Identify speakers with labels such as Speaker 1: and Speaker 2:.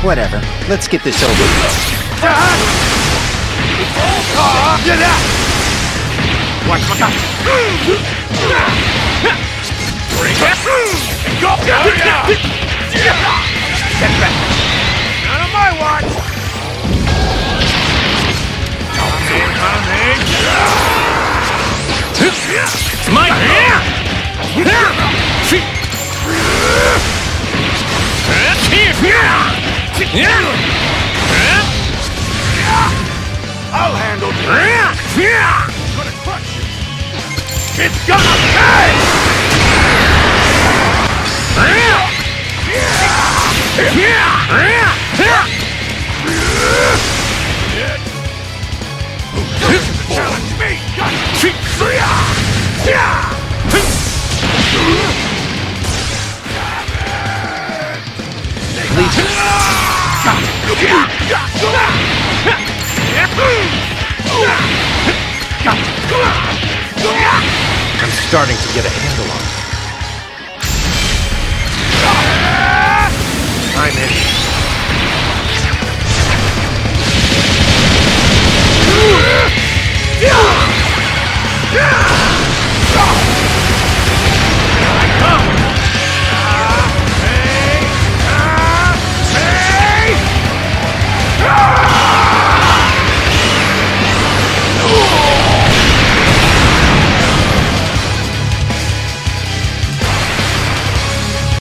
Speaker 1: Whatever. Let's get this over with.
Speaker 2: Watch my gun. Bring it. Go. Get back. Not on my watch. It's my hand. I'll handle this. Gonna crush you. It's gonna pay! Challenge me!
Speaker 1: I'm starting to get a handle on it. I'm in.